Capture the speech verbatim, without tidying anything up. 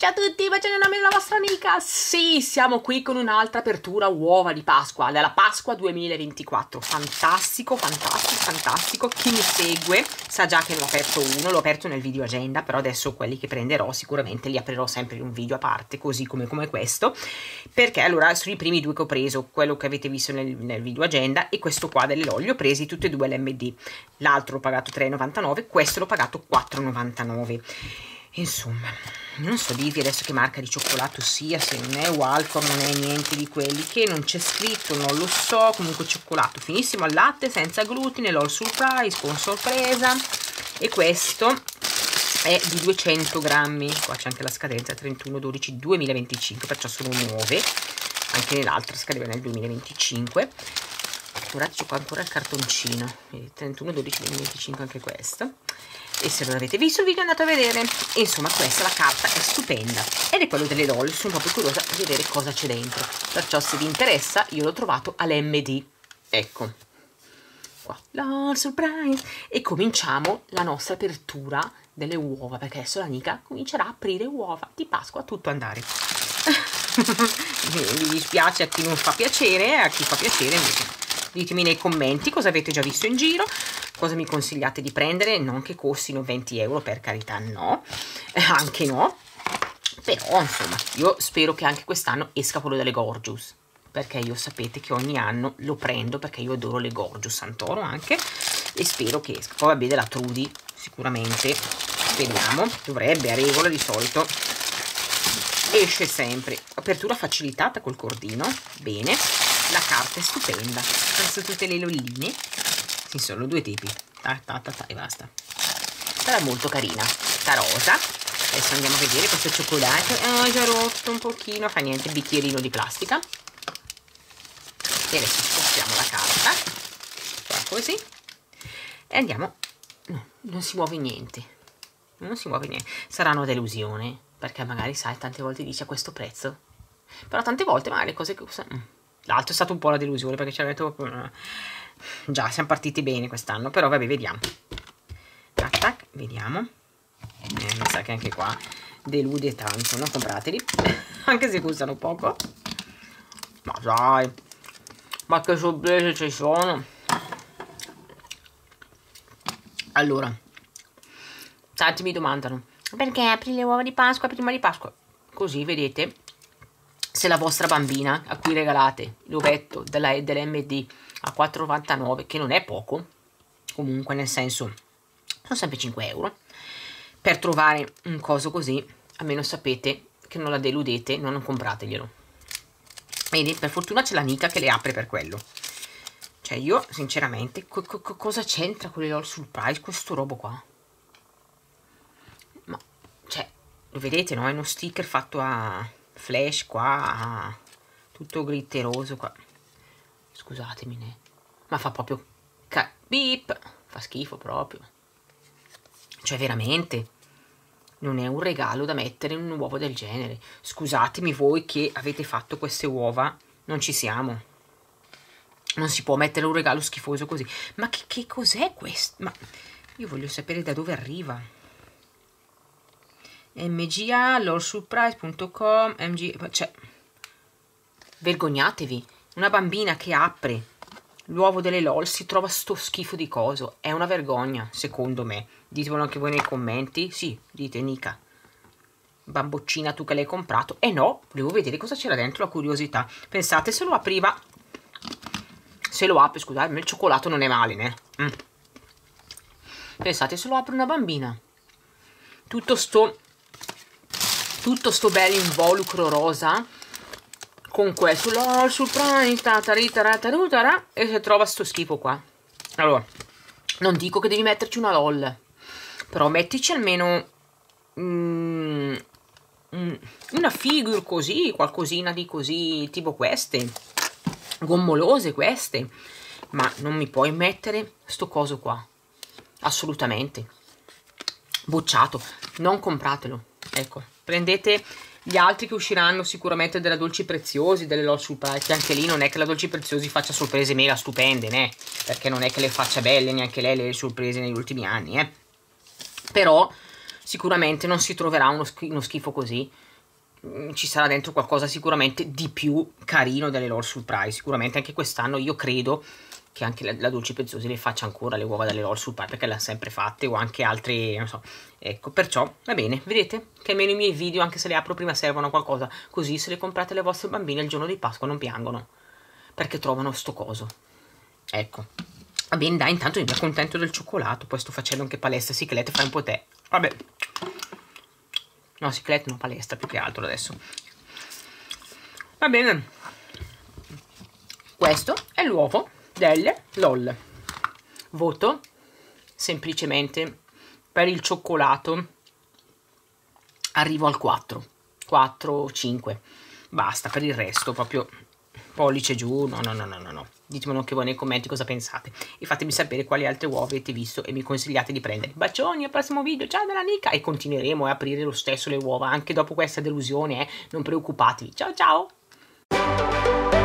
Ciao a tutti, bacione nome della vostra amica. Sì, siamo qui con un'altra apertura uova di Pasqua, della Pasqua duemilaventiquattro. Fantastico, fantastico, fantastico. Chi mi segue sa già che ne ho aperto uno, l'ho aperto nel video agenda, però adesso quelli che prenderò sicuramente li aprirò sempre in un video a parte, così come, come questo, perché allora sono i primi due che ho preso, quello che avete visto nel, nel video agenda e questo qua delle Lolli. Ho presi tutti e due l'M D, l'altro l'ho pagato tre e novantanove, questo l'ho pagato quattro e novantanove. Insomma, non so dirvi adesso che marca di cioccolato sia, se non è Walcor, non è niente di quelli che non c'è scritto, non lo so. Comunque cioccolato finissimo al latte, senza glutine, Lol Surprise con sorpresa. E questo è di duecento grammi, qua c'è anche la scadenza trentuno dodici duemilaventicinque, perciò sono nuove, anche nell'altra scadeva nel duemilaventicinque. Guardate, c'è qua ancora il cartoncino, trentuno dodici duemilaventicinque anche questo. E se non avete visto il video andate a vedere. E insomma, questa, la carta è stupenda ed è quello delle Lolli. Sono proprio curiosa di vedere cosa c'è dentro, perciò se vi interessa io l'ho trovato all'M D. Ecco qua, Lol Surprise. E cominciamo la nostra apertura delle uova, perché adesso la Nica comincerà a aprire uova di Pasqua a tutto andare. Mi dispiace a chi non fa piacere, a chi fa piacere invece ditemi nei commenti cosa avete già visto in giro, cosa mi consigliate di prendere, non che costino venti euro, per carità, no, eh, anche no, però insomma io spero che anche quest'anno esca quello delle Gorgeous, perché io sapete che ogni anno lo prendo perché io adoro le Gorgeous Santoro anche, e spero che esca. Poi vabbè, della Trudy sicuramente, speriamo, dovrebbe, a regola di solito esce sempre. Apertura facilitata col cordino, bene. La carta è stupenda, queste tutte le lolline, ci sono due tipi, ta, ta, ta, ta, e basta. Sarà molto carina, sta rosa. Adesso andiamo a vedere questo cioccolato. Ho già rotto un pochino, fa niente, bicchierino di plastica. E adesso spostiamo la carta, qua così, e andiamo. No, non si muove niente, non si muove niente. Sarà una delusione, perché magari sai, tante volte dice a questo prezzo, però tante volte magari le cose che l'altro è stato un po' la delusione, perché ci ha detto già siamo partiti bene quest'anno, però vabbè, vediamo. Tac tac, vediamo. Eh, mi sa che anche qua delude tanto, non comprateli anche se costano poco. Ma dai, ma che sorprese ci sono. Allora, tanti mi domandano perché apri le uova di Pasqua prima di Pasqua, così vedete se la vostra bambina a cui regalate l'ovetto dell'M D a quattro e novantanove, che non è poco, comunque nel senso sono sempre cinque euro, per trovare un coso così almeno sapete che non la deludete, non comprateglielo. Vedi, per fortuna c'è la Nica che le apre per quello. Cioè io sinceramente co co cosa c'entra con le Lol Surprise questo robo qua? Ma cioè lo vedete, no? È uno sticker fatto a flash qua, tutto glitteroso qua, scusatemi, ne. Ma fa proprio ca beep, fa schifo proprio, cioè veramente non è un regalo da mettere in un uovo del genere. Scusatemi voi che avete fatto queste uova, non ci siamo, non si può mettere un regalo schifoso così. Ma che, che cos'è questo? Ma io voglio sapere da dove arriva. M G A, lol surprise punto com, M G, cioè vergognatevi, una bambina che apre l'uovo delle Lol si trova sto schifo di coso, è una vergogna secondo me. Ditemelo anche voi nei commenti. Sì, dite Nica, bamboccina tu che l'hai comprato. E eh no, volevo vedere cosa c'era dentro, la curiosità. Pensate se lo apriva, se lo apre, scusate, il cioccolato non è male, né? Mm. Pensate se lo apre una bambina, tutto sto tutto sto bel involucro rosa con questo Lol Surprise e si trova sto schifo qua. Allora, non dico che devi metterci una Lol, però mettici almeno mm, mm, una figure così, qualcosina di così, tipo queste gommolose queste, ma non mi puoi mettere sto coso qua, assolutamente bocciato, non compratelo. Ecco, prendete gli altri che usciranno sicuramente della Dolci Preziosi, delle Lol Surprise, che anche lì non è che la Dolci Preziosi faccia sorprese mega stupende, né? Perché non è che le faccia belle neanche lei le sorprese negli ultimi anni, eh? Però sicuramente non si troverà uno, sch uno schifo così, ci sarà dentro qualcosa sicuramente di più carino delle Lord Surprise. Sicuramente anche quest'anno io credo che anche la, la Dolce Pezzosi le faccia ancora le uova dalle Lord Surprise, perché le ha sempre fatte, o anche altre, non so. Ecco, perciò va bene, vedete che almeno i miei video, anche se le apro prima, servono a qualcosa, così se le comprate alle vostre bambine il giorno di Pasqua non piangono perché trovano sto coso. Ecco, va bene, dai, intanto mi accontento del cioccolato, poi sto facendo anche palestra, Ciclette, fai un po' te. Vabbè, no, Ciclette no, palestra più che altro adesso. Va bene, questo è l'uovo delle LOL. Voto semplicemente per il cioccolato, arrivo al quattro, quattro, cinque, basta. Per il resto proprio pollice giù, no no no no no no. Ditemelo anche voi nei commenti cosa pensate e fatemi sapere quali altre uova avete visto e mi consigliate di prendere. Bacioni, al prossimo video, ciao dalla Nica, e continueremo a aprire lo stesso le uova anche dopo questa delusione, eh? Non preoccupatevi, ciao ciao.